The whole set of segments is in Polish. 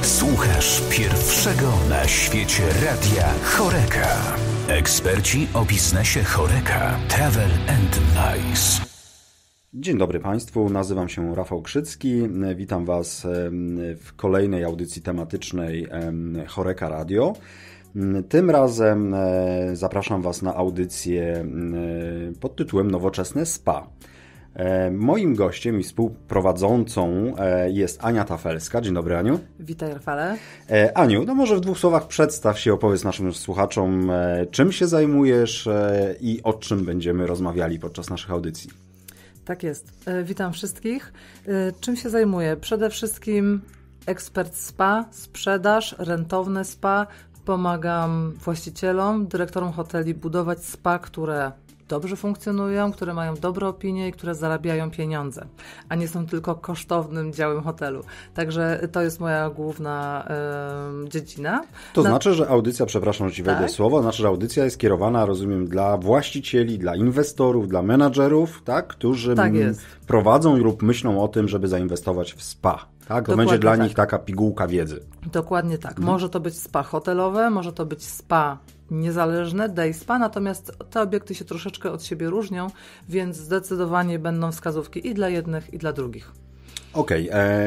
Słuchasz pierwszego na świecie radia Horeca. Eksperci o biznesie Horeca, Travel & Nice. Dzień dobry Państwu, nazywam się Rafał Krzycki. Witam Was w kolejnej audycji tematycznej Horeca Radio. Tym razem zapraszam Was na audycję pod tytułem Nowoczesne Spa. Moim gościem i współprowadzącą jest Ania Tafelska. Dzień dobry, Aniu. Witaj, Rafale. Aniu, no może w dwóch słowach przedstaw się, opowiedz naszym słuchaczom, czym się zajmujesz i o czym będziemy rozmawiali podczas naszych audycji. Tak jest. Witam wszystkich. Czym się zajmuję? Przede wszystkim ekspert spa, sprzedaż, rentowne spa. Pomagam właścicielom, dyrektorom hoteli budować spa, które dobrze funkcjonują, które mają dobre opinie i które zarabiają pieniądze, a nie są tylko kosztownym działem hotelu. Także to jest moja główna dziedzina. To znaczy, że audycja, przepraszam, że Ci wejdę słowo, znaczy, że audycja jest kierowana, rozumiem, dla właścicieli, dla inwestorów, dla menadżerów, tak, którzy prowadzą lub myślą o tym, żeby zainwestować w spa. Tak? To będzie dla nich taka pigułka wiedzy. Dokładnie tak. Może to być spa hotelowe, może to być spa niezależne, day spa, natomiast te obiekty się troszeczkę od siebie różnią, więc zdecydowanie będą wskazówki i dla jednych, i dla drugich. Okej.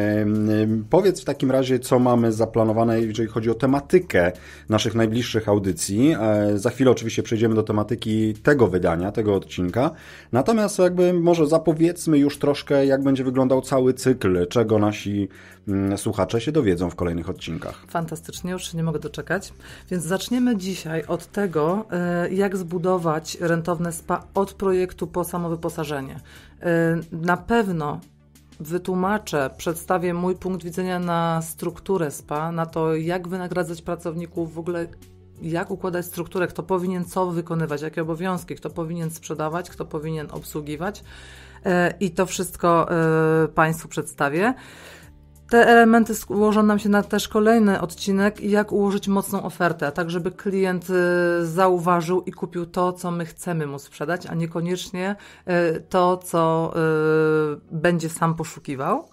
Powiedz w takim razie, co mamy zaplanowane, jeżeli chodzi o tematykę naszych najbliższych audycji. Za chwilę oczywiście przejdziemy do tematyki tego wydania, tego odcinka. Natomiast jakby może zapowiedzmy już troszkę, jak będzie wyglądał cały cykl, czego nasi słuchacze się dowiedzą w kolejnych odcinkach. Fantastycznie, już się nie mogę doczekać. Więc zaczniemy dzisiaj od tego, jak zbudować rentowne spa od projektu po samo wyposażenie. Na pewno wytłumaczę, przedstawię mój punkt widzenia na strukturę spa, na to, jak wynagradzać pracowników, w ogóle jak układać strukturę, kto powinien co wykonywać, jakie obowiązki, kto powinien sprzedawać, kto powinien obsługiwać i to wszystko Państwu przedstawię. Te elementy ułożą nam się na też kolejny odcinek, jak ułożyć mocną ofertę, tak żeby klient zauważył i kupił to, co my chcemy mu sprzedać, a niekoniecznie to, co będzie sam poszukiwał.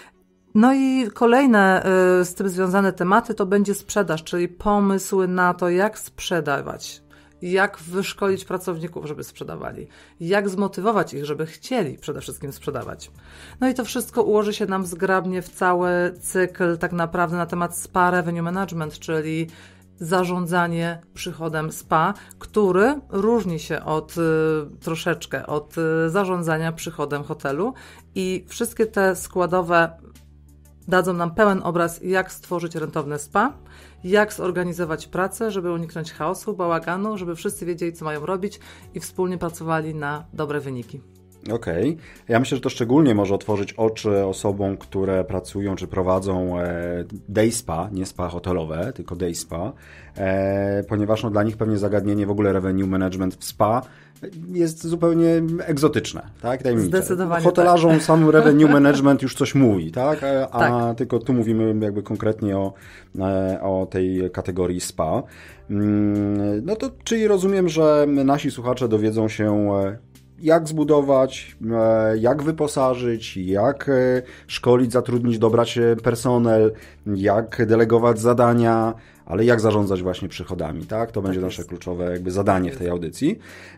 No i kolejne z tym związane tematy to będzie sprzedaż, czyli pomysły na to, jak sprzedawać. Jak wyszkolić pracowników, żeby sprzedawali, jak zmotywować ich, żeby chcieli przede wszystkim sprzedawać. No i to wszystko ułoży się nam zgrabnie w cały cykl tak naprawdę na temat spa revenue management, czyli zarządzanie przychodem spa, który różni się troszeczkę od zarządzania przychodem hotelu i wszystkie te składowe dadzą nam pełen obraz, jak stworzyć rentowne spa, jak zorganizować pracę, żeby uniknąć chaosu, bałaganu, żeby wszyscy wiedzieli, co mają robić i wspólnie pracowali na dobre wyniki. Okej. Ja myślę, że to szczególnie może otworzyć oczy osobom, które pracują czy prowadzą day spa, nie spa hotelowe, tylko day spa, ponieważ dla nich pewnie zagadnienie w ogóle revenue management w spa jest zupełnie egzotyczne, tak? Zdecydowanie hotelarzom tak. Sam revenue management już coś mówi, tak? A tylko tu mówimy jakby konkretnie o tej kategorii spa. No to czyli rozumiem, że nasi słuchacze dowiedzą się, jak zbudować, jak wyposażyć, jak szkolić, zatrudnić, dobrać personel, jak delegować zadania, ale jak zarządzać właśnie przychodami, tak? To będzie nasze kluczowe jakby zadanie w tej audycji.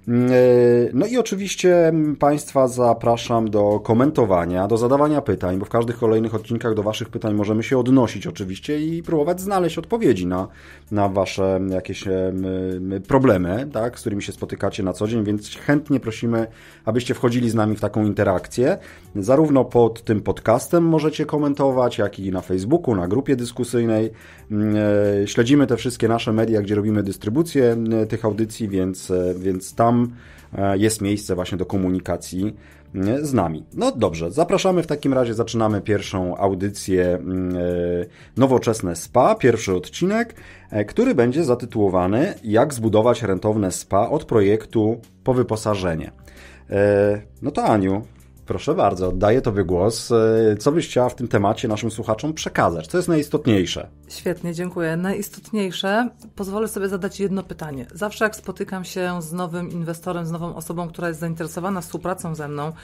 No i oczywiście Państwa zapraszam do komentowania, do zadawania pytań, bo w każdych kolejnych odcinkach do Waszych pytań możemy się odnosić oczywiście i próbować znaleźć odpowiedzi na Wasze jakieś problemy, tak? Z którymi się spotykacie na co dzień, więc chętnie prosimy, abyście wchodzili z nami w taką interakcję. Zarówno pod tym podcastem możecie komentować, jak i na Facebooku, na grupie dyskusyjnej. Śledzimy te wszystkie nasze media, gdzie robimy dystrybucję tych audycji, więc tam jest miejsce właśnie do komunikacji z nami. No dobrze, zapraszamy w takim razie, zaczynamy pierwszą audycję Nowoczesne Spa, pierwszy odcinek, który będzie zatytułowany Jak zbudować rentowne spa od projektu po wyposażenie. No to Aniu, proszę bardzo, oddaję Tobie głos. Co byś chciała w tym temacie naszym słuchaczom przekazać? Co jest najistotniejsze? Świetnie, dziękuję. Najistotniejsze, pozwolę sobie zadać jedno pytanie. Zawsze jak spotykam się z nowym inwestorem, z nową osobą, która jest zainteresowana współpracą ze mną,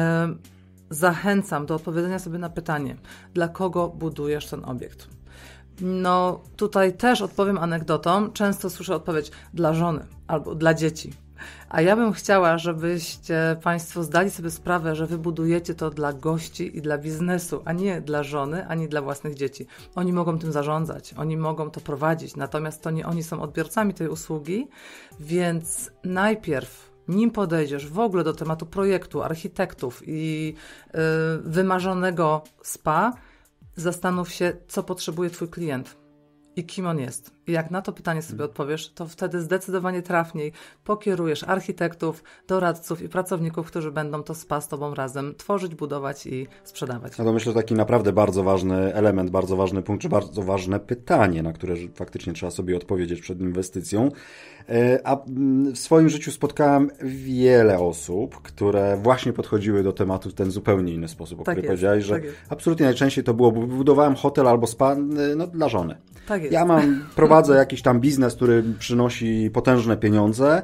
zachęcam do odpowiedzenia sobie na pytanie, dla kogo budujesz ten obiekt? No tutaj też odpowiem anegdotą. Często słyszę odpowiedź dla żony albo dla dzieci. A ja bym chciała, żebyście Państwo zdali sobie sprawę, że wy budujecie to dla gości i dla biznesu, a nie dla żony, ani dla własnych dzieci. Oni mogą tym zarządzać, oni mogą to prowadzić, natomiast to nie oni są odbiorcami tej usługi, więc najpierw, nim podejdziesz w ogóle do tematu projektu, architektów i wymarzonego spa, zastanów się, co potrzebuje twój klient i kim on jest. I jak na to pytanie sobie odpowiesz, to wtedy zdecydowanie trafniej pokierujesz architektów, doradców i pracowników, którzy będą to spa z tobą razem tworzyć, budować i sprzedawać. No to myślę, że taki naprawdę bardzo ważny element, bardzo ważny punkt, czy bardzo ważne pytanie, na które faktycznie trzeba sobie odpowiedzieć przed inwestycją. A w swoim życiu spotkałem wiele osób, które właśnie podchodziły do tematu w ten zupełnie inny sposób, o którym powiedziałeś, że absolutnie najczęściej to było, bo budowałem hotel albo spa dla żony. Tak jest. Ja prowadzę jakiś tam biznes, który przynosi potężne pieniądze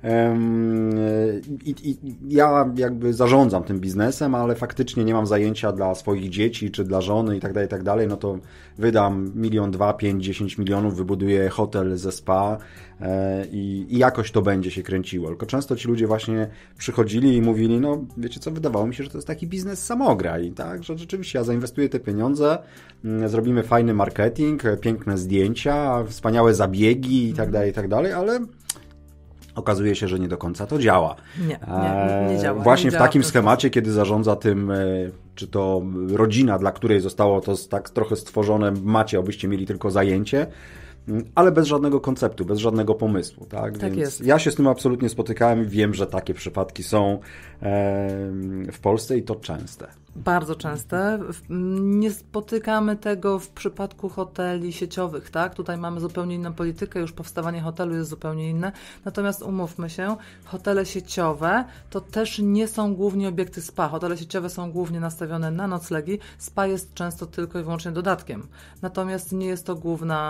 i ja jakby zarządzam tym biznesem, ale faktycznie nie mam zajęcia dla swoich dzieci, czy dla żony i tak dalej, no to wydam 1, 2, 5, 10 milionów, wybuduję hotel ze spa i jakoś to będzie się kręciło. Tylko często ci ludzie właśnie przychodzili i mówili, no wiecie co, wydawało mi się, że to jest taki biznes samograj, tak, że rzeczywiście ja zainwestuję te pieniądze, zrobimy fajny marketing, piękne zdjęcia, wspaniałe zabiegi i tak dalej, ale okazuje się, że nie do końca to działa. Nie działa. Właśnie nie w działa takim schemacie, kiedy zarządza tym, czy to rodzina, dla której zostało to tak trochę stworzone, macie, abyście mieli tylko zajęcie, ale bez żadnego konceptu, bez żadnego pomysłu. Tak? Tak Więc jest. ja się z tym absolutnie spotykałem i wiem, że takie przypadki są w Polsce i to częste. Bardzo częste. Nie spotykamy tego w przypadku hoteli sieciowych, tak? Tutaj mamy zupełnie inną politykę, już powstawanie hotelu jest zupełnie inne. Natomiast umówmy się, hotele sieciowe to też nie są głównie obiekty spa. Hotele sieciowe są głównie nastawione na noclegi. Spa jest często tylko i wyłącznie dodatkiem. Natomiast nie jest to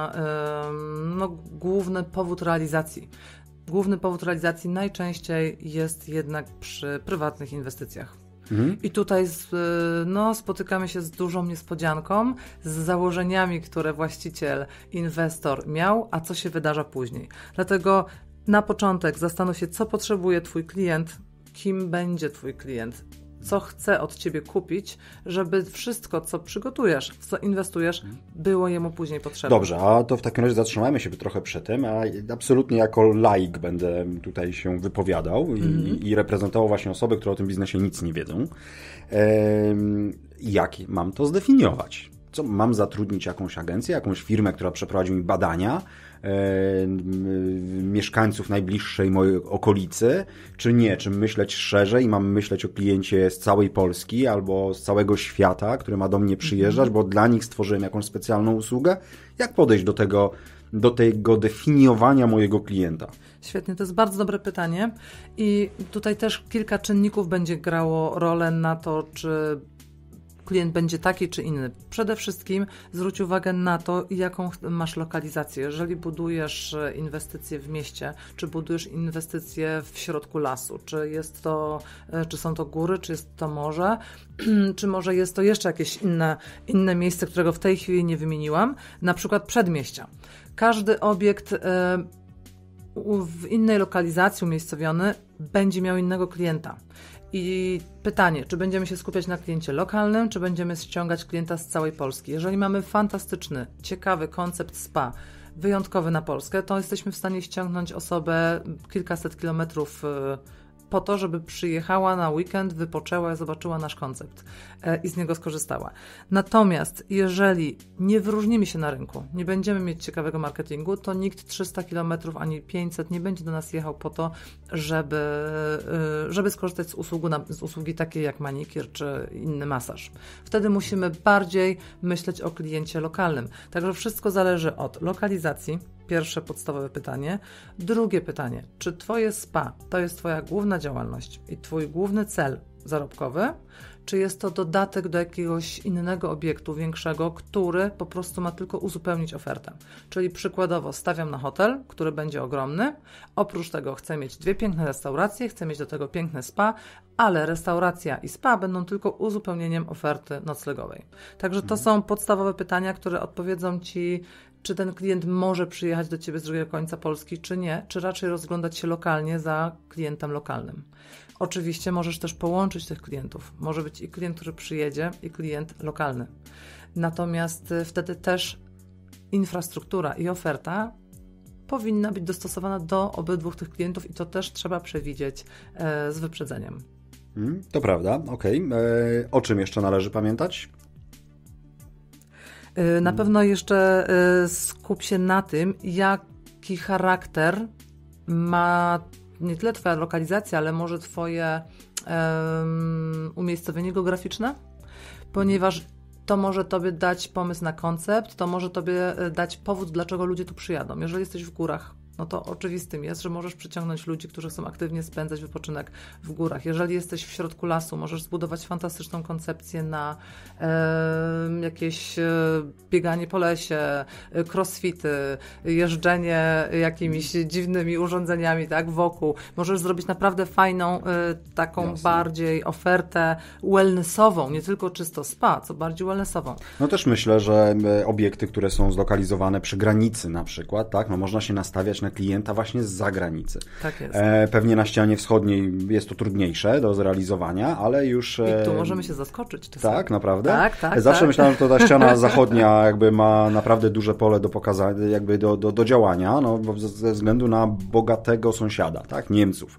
główny powód realizacji. Główny powód realizacji najczęściej jest jednak przy prywatnych inwestycjach. I tutaj spotykamy się z dużą niespodzianką, z założeniami, które właściciel, inwestor miał, a co się wydarza później. Dlatego na początek zastanów się, co potrzebuje twój klient, kim będzie twój klient, co chce od ciebie kupić, żeby wszystko, co przygotujesz, w co inwestujesz, było jemu później potrzebne. Dobrze, a to w takim razie zatrzymajmy się trochę przy tym, a absolutnie jako laik będę tutaj się wypowiadał i reprezentował właśnie osoby, które o tym biznesie nic nie wiedzą. Jak mam to zdefiniować? Co, mam zatrudnić jakąś agencję, jakąś firmę, która przeprowadzi mi badania mieszkańców najbliższej mojej okolicy, czy nie? Czy myśleć szerzej i mam myśleć o kliencie z całej Polski albo z całego świata, który ma do mnie przyjeżdżać, bo dla nich stworzyłem jakąś specjalną usługę? Jak podejść do tego definiowania mojego klienta? Świetnie, to jest bardzo dobre pytanie i tutaj też kilka czynników będzie grało rolę na to, czy klient będzie taki czy inny. Przede wszystkim zwróć uwagę na to, jaką masz lokalizację. Jeżeli budujesz inwestycje w mieście, czy budujesz inwestycje w środku lasu, czy są to góry, czy jest to morze, czy może jest to jeszcze jakieś inne miejsce, którego w tej chwili nie wymieniłam, na przykład przedmieścia. Każdy obiekt w innej lokalizacji umiejscowiony będzie miał innego klienta. I pytanie, czy będziemy się skupiać na kliencie lokalnym, czy będziemy ściągać klienta z całej Polski. Jeżeli mamy fantastyczny, ciekawy koncept spa, wyjątkowy na Polskę, to jesteśmy w stanie ściągnąć osobę kilkaset kilometrów po to, żeby przyjechała na weekend, wypoczęła, zobaczyła nasz koncept i z niego skorzystała. Natomiast jeżeli nie wyróżnimy się na rynku, nie będziemy mieć ciekawego marketingu, to nikt 300 km ani 500 nie będzie do nas jechał po to, żeby skorzystać z usługi takiej jak manikir czy inny masaż. Wtedy musimy bardziej myśleć o kliencie lokalnym. Także wszystko zależy od lokalizacji. Pierwsze podstawowe pytanie. Drugie pytanie, czy twoje spa to jest twoja główna działalność i twój główny cel zarobkowy, czy jest to dodatek do jakiegoś innego obiektu większego, który po prostu ma tylko uzupełnić ofertę. Czyli przykładowo stawiam na hotel, który będzie ogromny, oprócz tego chcę mieć 2 piękne restauracje, chcę mieć do tego piękne spa, ale restauracja i spa będą tylko uzupełnieniem oferty noclegowej. Także to są podstawowe pytania, które odpowiedzą Ci, czy ten klient może przyjechać do Ciebie z drugiego końca Polski, czy nie, czy raczej rozglądać się lokalnie za klientem lokalnym. Oczywiście możesz też połączyć tych klientów. Może być i klient, który przyjedzie, i klient lokalny. Natomiast wtedy też infrastruktura i oferta powinna być dostosowana do obydwu tych klientów i to też trzeba przewidzieć z wyprzedzeniem. To prawda, okej. O czym jeszcze należy pamiętać? Na pewno jeszcze skup się na tym, jaki charakter ma nie tyle Twoja lokalizacja, ale może Twoje umiejscowienie geograficzne, ponieważ to może Tobie dać pomysł na koncept, to może Tobie dać powód, dlaczego ludzie tu przyjadą. Jeżeli jesteś w górach, no to oczywistym jest, że możesz przyciągnąć ludzi, którzy chcą aktywnie spędzać wypoczynek w górach. Jeżeli jesteś w środku lasu, możesz zbudować fantastyczną koncepcję na jakieś bieganie po lesie, crossfity, jeżdżenie jakimiś dziwnymi urządzeniami, tak, wokół. Możesz zrobić naprawdę fajną, taką bardziej ofertę wellnessową, nie tylko czysto spa, co bardziej wellnessową. No też myślę, że obiekty, które są zlokalizowane przy granicy na przykład, tak, no można się nastawiać na klienta właśnie z zagranicy. Tak jest. Pewnie na ścianie wschodniej jest to trudniejsze do zrealizowania, ale już... I tu możemy się zaskoczyć. Tak, naprawdę? Tak. Zawsze myślałem, że to ta ściana zachodnia jakby ma naprawdę duże pole do pokazania, jakby do działania, no, ze względu na bogatego sąsiada, tak, Niemców.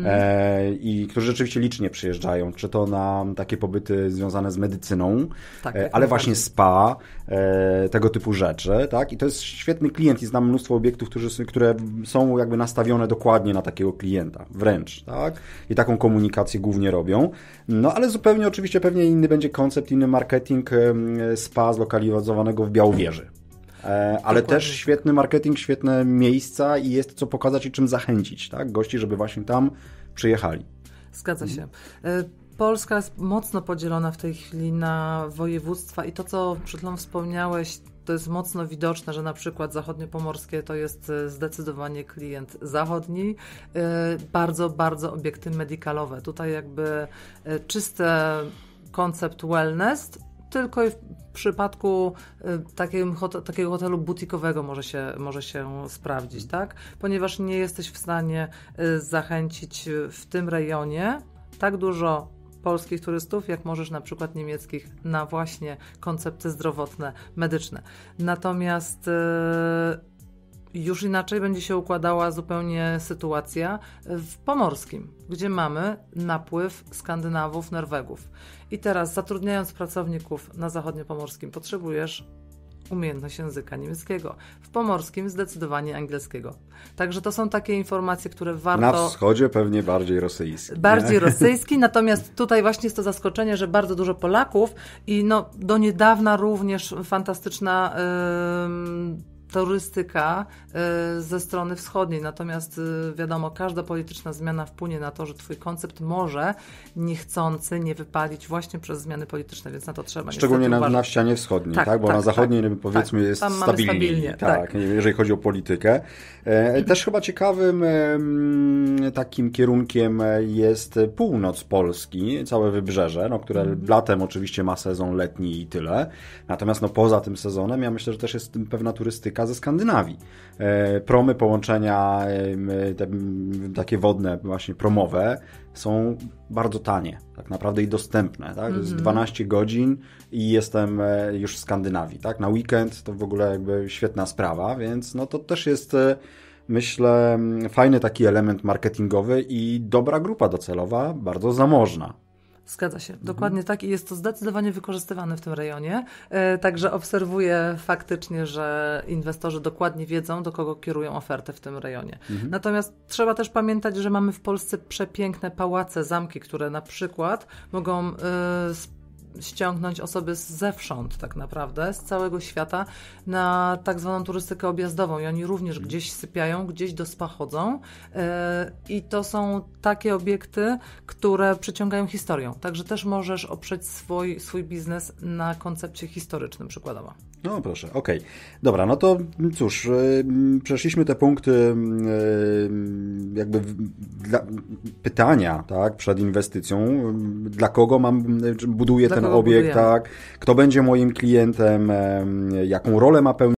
I którzy rzeczywiście licznie przyjeżdżają, czy to na takie pobyty związane z medycyną, ale właśnie spa, tego typu rzeczy, tak? I to jest świetny klient i znam mnóstwo obiektów, które są jakby nastawione dokładnie na takiego klienta, wręcz, tak? I taką komunikację głównie robią. No ale zupełnie oczywiście pewnie inny będzie koncept, inny marketing spa zlokalizowanego w Białowieży. Ale dokładnie. Też świetny marketing, świetne miejsca i jest co pokazać i czym zachęcić, tak? Gości, żeby właśnie tam przyjechali. Zgadza się. Polska jest mocno podzielona w tej chwili na województwa i to, co przed chwilą wspomniałeś, to jest mocno widoczne, że na przykład zachodniopomorskie to jest zdecydowanie klient zachodni, bardzo, bardzo obiekty medicalowe. Tutaj jakby czysty koncept wellness, tylko i w przypadku takiego hotelu butikowego może się sprawdzić, tak? Ponieważ nie jesteś w stanie zachęcić w tym rejonie tak dużo polskich turystów, jak możesz na przykład niemieckich, na właśnie koncepty zdrowotne, medyczne. Natomiast już inaczej będzie się układała zupełnie sytuacja w pomorskim, gdzie mamy napływ Skandynawów, Norwegów. I teraz zatrudniając pracowników na zachodniopomorskim potrzebujesz umiejętność języka niemieckiego. W pomorskim zdecydowanie angielskiego. Także to są takie informacje, które warto... Na wschodzie pewnie bardziej rosyjski. Bardziej rosyjski, natomiast tutaj właśnie jest to zaskoczenie, że bardzo dużo Polaków i no, do niedawna również fantastyczna turystyka ze strony wschodniej. Natomiast wiadomo, każda polityczna zmiana wpłynie na to, że Twój koncept może niechcący nie wypalić właśnie przez zmiany polityczne, więc na to trzeba szczególnie na ścianie wschodniej, tak? Bo na zachodniej powiedzmy jest stabilniej, tak, jeżeli chodzi o politykę. Też chyba ciekawym takim kierunkiem jest północ Polski, całe wybrzeże, no, które latem oczywiście ma sezon letni i tyle. Natomiast no, poza tym sezonem ja myślę, że też jest pewna turystyka ze Skandynawii. Promy, połączenia takie wodne, właśnie promowe są bardzo tanie, tak naprawdę i dostępne. Tak? To jest 12 godzin i jestem już w Skandynawii. Tak? Na weekend to w ogóle jakby świetna sprawa, więc no to też jest, myślę, fajny taki element marketingowy i dobra grupa docelowa, bardzo zamożna. Zgadza się, dokładnie tak i jest to zdecydowanie wykorzystywane w tym rejonie, także obserwuję faktycznie, że inwestorzy dokładnie wiedzą, do kogo kierują ofertę w tym rejonie. Natomiast trzeba też pamiętać, że mamy w Polsce przepiękne pałace, zamki, które na przykład mogą ściągnąć osoby zewsząd tak naprawdę, z całego świata na tak zwaną turystykę objazdową i oni również gdzieś sypiają, gdzieś do spa chodzą i to są takie obiekty, które przyciągają historią. Także też możesz oprzeć swój biznes na koncepcie historycznym przykładowo. No proszę, okej. Dobra, no to cóż, przeszliśmy te punkty jakby pytania, tak, przed inwestycją. Dla kogo buduję ten obiekt, tak? Kto będzie moim klientem, jaką rolę ma pełnić